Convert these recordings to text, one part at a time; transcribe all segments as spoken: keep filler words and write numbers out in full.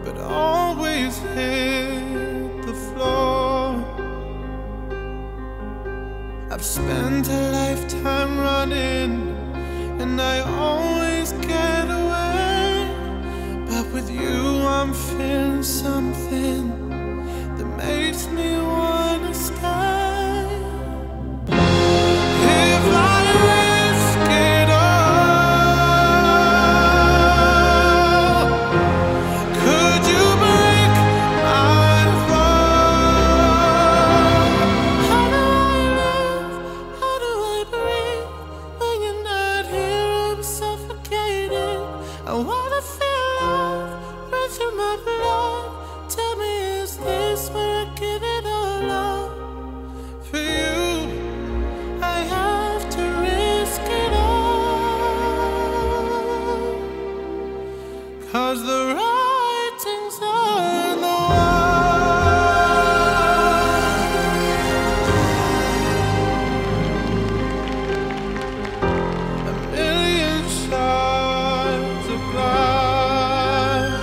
but always hit the floor. I've spent a lifetime running, and I always get away. But with you I'm feeling something that makes me wanna stay. If I risk it all, could you break my fall? How do I live? How do I breathe? When you're not here, I'm suffocating. I wanna feel love run through my blood. Tell me, is this where I give it all up? For you, I have to risk it all, 'cause the writing's on the wall. A million shards of glass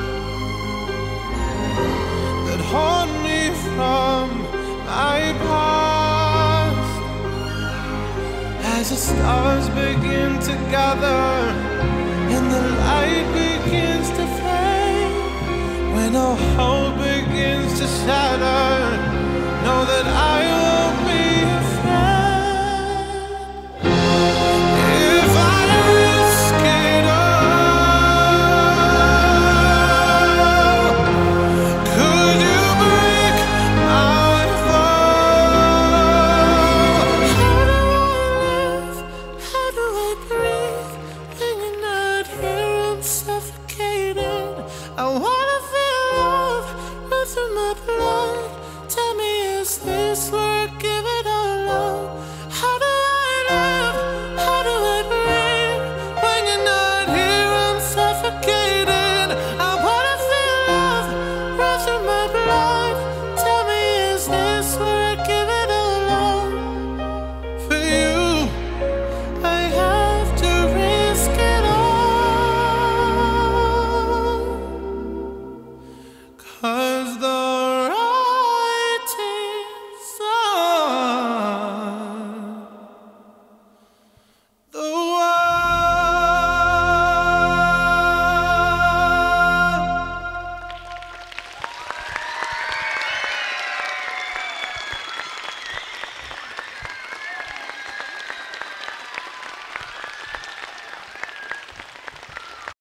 that haunt me from my past. As the stars begin to gather and the light begins to fade, when all hope begins to shatter, know that I won't be afraid. If I risk it all, could you break my fall? How do I live? How do I breathe? When you're not here, I'm suffocating. I want